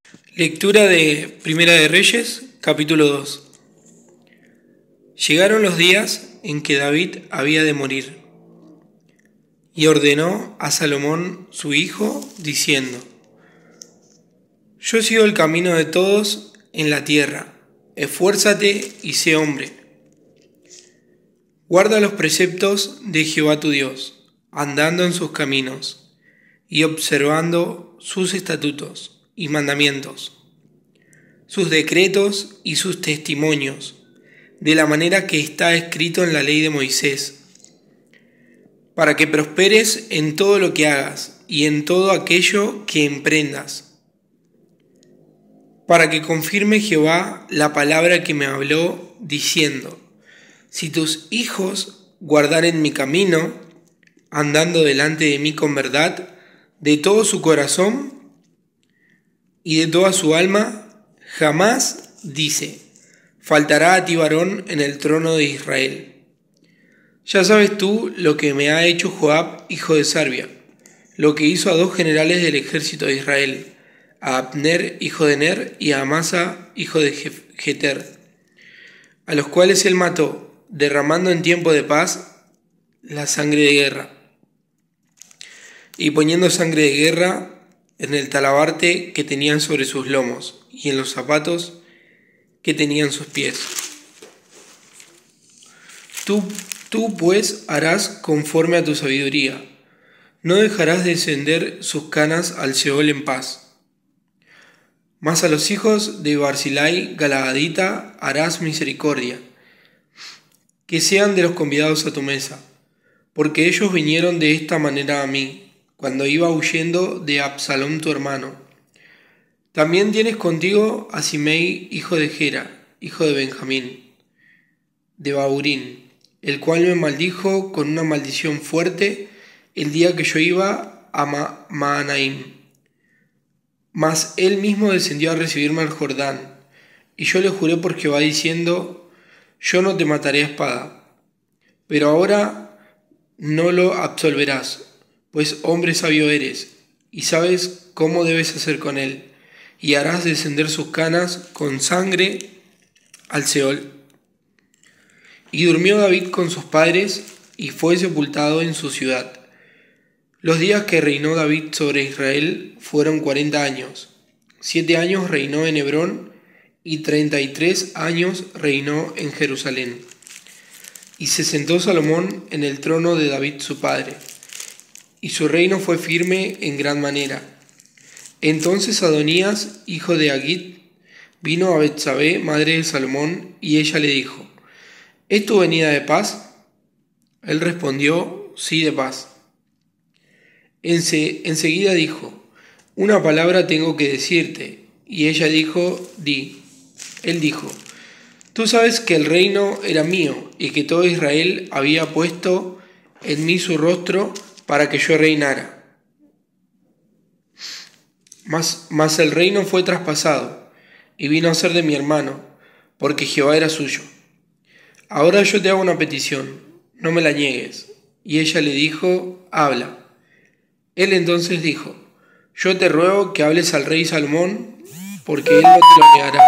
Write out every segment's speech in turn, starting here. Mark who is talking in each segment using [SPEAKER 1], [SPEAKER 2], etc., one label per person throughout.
[SPEAKER 1] Lectura de Primera de Reyes, capítulo 2. Llegaron los días en que David había de morir, y ordenó a Salomón su hijo, diciendo: Yo sigo el camino de todos en la tierra, esfuérzate y sé hombre. Guarda los preceptos de Jehová tu Dios, andando en sus caminos, y observando sus estatutos y mandamientos, sus decretos y sus testimonios, de la manera que está escrito en la ley de Moisés, para que prosperes en todo lo que hagas y en todo aquello que emprendas, para que confirme Jehová la palabra que me habló, diciendo: Si tus hijos guardaren mi camino, andando delante de mí con verdad, de todo su corazón y de toda su alma, jamás, dice, faltará a ti varón en el trono de Israel. Ya sabes tú lo que me ha hecho Joab, hijo de Sarvia, lo que hizo a dos generales del ejército de Israel, a Abner, hijo de Ner, y a Amasa, hijo de Jeter, a los cuales él mató, derramando en tiempo de paz la sangre de guerra, y poniendo sangre de guerra en el talabarte que tenían sobre sus lomos, y en los zapatos que tenían sus pies. Tú pues harás conforme a tu sabiduría, no dejarás descender sus canas al Seol en paz. Mas a los hijos de Barzillai Galaadita harás misericordia, que sean de los convidados a tu mesa, porque ellos vinieron de esta manera a mí, cuando iba huyendo de Absalom tu hermano. También tienes contigo a Simei, hijo de Gera, hijo de Benjamín, de Baurín, el cual me maldijo con una maldición fuerte el día que yo iba a Mahanaim. Mas él mismo descendió a recibirme al Jordán, y yo le juré por Jehová diciendo: Yo no te mataré a espada. Pero ahora no lo absolverás, pues hombre sabio eres, y sabes cómo debes hacer con él, y harás descender sus canas con sangre al Seol. Y durmió David con sus padres, y fue sepultado en su ciudad. Los días que reinó David sobre Israel fueron 40 años. 7 años reinó en Hebrón, y 33 años reinó en Jerusalén. Y se sentó Salomón en el trono de David su padre, y su reino fue firme en gran manera. Entonces Adonías, hijo de Agit, vino a Betsabé, madre de Salomón, y ella le dijo: ¿Es tu venida de paz? Él respondió: Sí, de paz. Enseguida dijo: Una palabra tengo que decirte. Y ella dijo: Di. Él dijo: Tú sabes que el reino era mío, y que todo Israel había puesto en mí su rostro para que yo reinara. Mas el reino fue traspasado, y vino a ser de mi hermano, porque Jehová era suyo. Ahora yo te hago una petición, no me la niegues. Y ella le dijo: Habla. Él entonces dijo: Yo te ruego que hables al rey Salomón, porque él no te lo negará,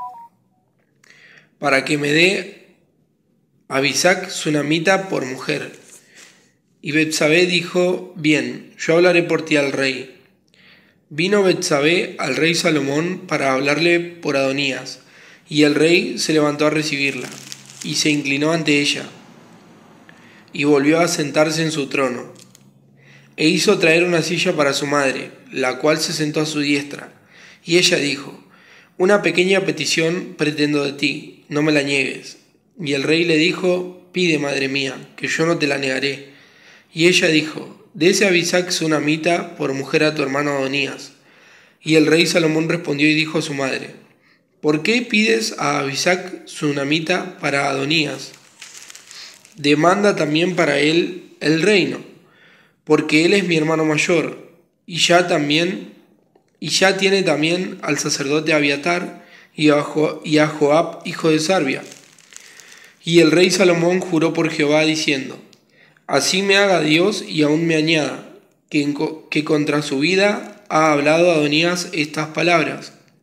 [SPEAKER 1] para que me dé a Abisac sunamita por mujer. Y Betsabé dijo: Bien, yo hablaré por ti al rey. Vino Betsabé al rey Salomón para hablarle por Adonías, y el rey se levantó a recibirla, y se inclinó ante ella, y volvió a sentarse en su trono. E hizo traer una silla para su madre, la cual se sentó a su diestra. Y ella dijo: Una pequeña petición pretendo de ti, no me la niegues. Y el rey le dijo: Pide, madre mía, que yo no te la negaré. Y ella dijo: Dese a Abisac sunamita por mujer a tu hermano Adonías. Y el rey Salomón respondió y dijo a su madre: ¿Por qué pides a Abisac sunamita para Adonías? Demanda también para él el reino, porque él es mi hermano mayor, y ya tiene también al sacerdote Abiatar y a Joab, hijo de Sarvia. Y el rey Salomón juró por Jehová, diciendo: Así me haga Dios y aún me añada, que contra su vida ha hablado Adonías estas palabras.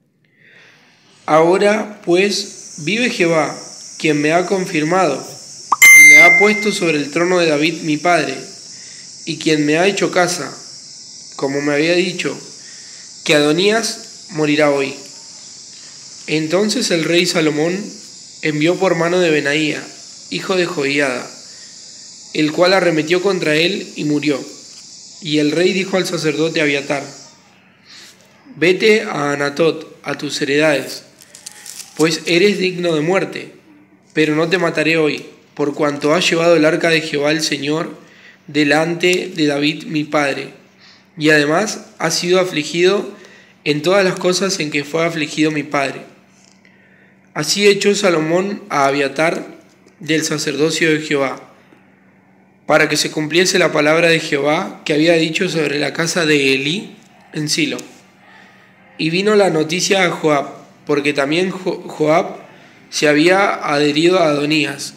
[SPEAKER 1] Ahora, pues, vive Jehová, quien me ha confirmado, y me ha puesto sobre el trono de David mi padre, y quien me ha hecho casa, como me había dicho, que Adonías morirá hoy. Entonces el rey Salomón envió por mano de Benaía, hijo de Joiada, el cual arremetió contra él y murió. Y el rey dijo al sacerdote Abiatar: vete a Anatot, a tus heredades, pues eres digno de muerte, pero no te mataré hoy, por cuanto has llevado el arca de Jehová el Señor delante de David mi padre, y además has sido afligido en todas las cosas en que fue afligido mi padre. Así echó Salomón a Abiatar del sacerdocio de Jehová, para que se cumpliese la palabra de Jehová que había dicho sobre la casa de Elí en Silo. Y vino la noticia a Joab, porque también Joab se había adherido a Adonías,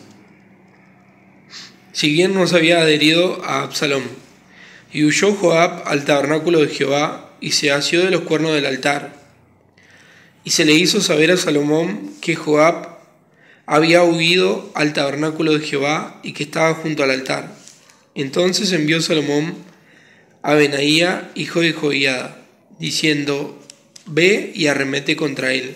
[SPEAKER 1] si bien no se había adherido a Absalom. Y huyó Joab al tabernáculo de Jehová, y se asió de los cuernos del altar. Y se le hizo saber a Salomón que Joab había huido al tabernáculo de Jehová y que estaba junto al altar. Entonces envió Salomón a Benaía, hijo de Joiada, diciendo: ve y arremete contra él.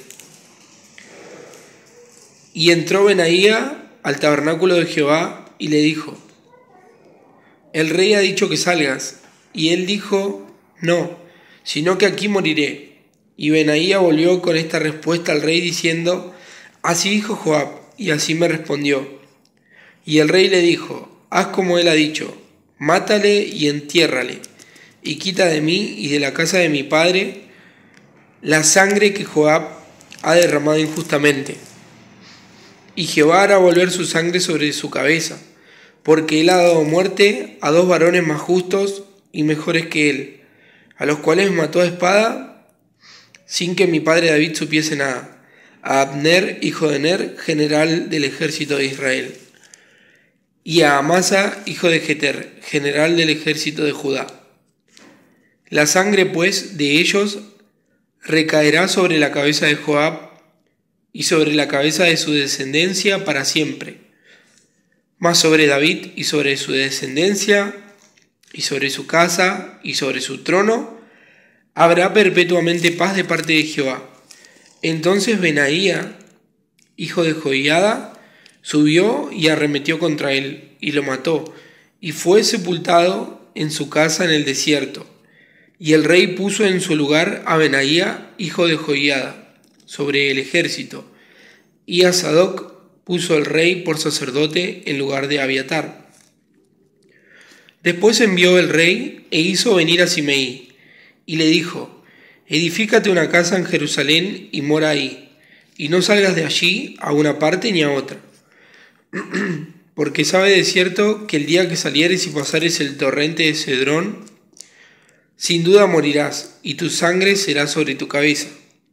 [SPEAKER 1] Y entró Benaía al tabernáculo de Jehová y le dijo: el rey ha dicho que salgas. Y él dijo: no, sino que aquí moriré. Y Benaía volvió con esta respuesta al rey diciendo: así dijo Joab, y así me respondió. Y el rey le dijo: haz como él ha dicho, mátale y entiérrale, y quita de mí y de la casa de mi padre la sangre que Joab ha derramado injustamente. Y Jehová hará volver su sangre sobre su cabeza, porque él ha dado muerte a 2 varones más justos y mejores que él, a los cuales mató a espada sin que mi padre David supiese nada: a Abner, hijo de Ner, general del ejército de Israel, y a Amasa, hijo de Jeter, general del ejército de Judá. La sangre, pues, de ellos recaerá sobre la cabeza de Joab y sobre la cabeza de su descendencia para siempre. Mas sobre David y sobre su descendencia y sobre su casa y sobre su trono habrá perpetuamente paz de parte de Jehová. Entonces Benaía, hijo de Joiada, subió y arremetió contra él y lo mató, y fue sepultado en su casa en el desierto. Y el rey puso en su lugar a Benaía, hijo de Joiada, sobre el ejército, y a Sadoc puso el rey por sacerdote en lugar de Abiatar. Después envió el rey e hizo venir a Simeí, y le dijo: edifícate una casa en Jerusalén y mora ahí, y no salgas de allí a una parte ni a otra. Porque sabe de cierto que el día que salieres y pasares el torrente de Cedrón, sin duda morirás, y tu sangre será sobre tu cabeza.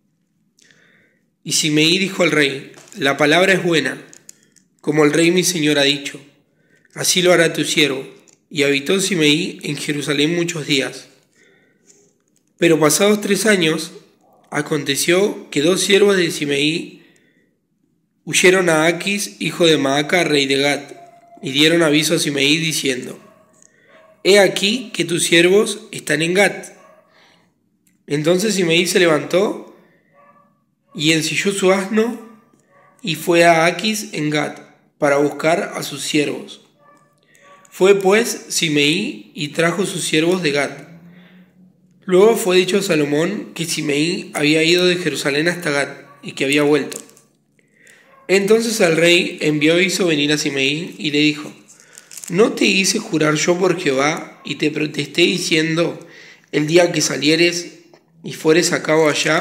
[SPEAKER 1] Y Simeí dijo al rey: la palabra es buena, como el rey mi señor ha dicho, así lo hará tu siervo. Y habitó Simeí en Jerusalén muchos días. Pero pasados 3 años, aconteció que 2 siervos de Simeí huyeron a Aquis, hijo de Maaca, rey de Gat, y dieron aviso a Simeí diciendo: he aquí que tus siervos están en Gat. Entonces Simeí se levantó y ensilló su asno y fue a Aquis en Gat para buscar a sus siervos. Fue pues Simeí y trajo sus siervos de Gat. Luego fue dicho a Salomón que Simeí había ido de Jerusalén hasta Gat y que había vuelto. Entonces el rey envió e hizo venir a Simeí y le dijo: ¿no te hice jurar yo por Jehová y te protesté diciendo: el día que salieres y fueres a cabo allá,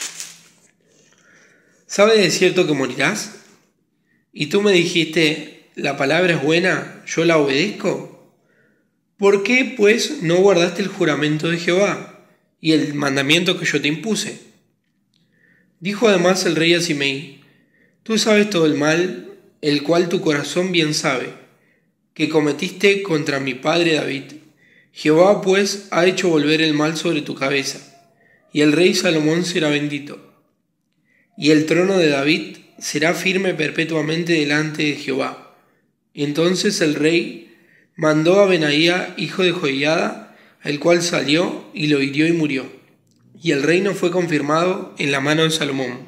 [SPEAKER 1] ¿sabe de cierto que morirás? Y tú me dijiste: la palabra es buena, yo la obedezco. ¿Por qué, pues, no guardaste el juramento de Jehová y el mandamiento que yo te impuse? Dijo además el rey a Simeí: tú sabes todo el mal, el cual tu corazón bien sabe, que cometiste contra mi padre David. Jehová, pues, ha hecho volver el mal sobre tu cabeza, y el rey Salomón será bendito. y el trono de David será firme perpetuamente delante de Jehová. Entonces el rey mandó a Benaía, hijo de Joiada, el cual salió y lo hirió y murió. Y el reino fue confirmado en la mano de Salomón.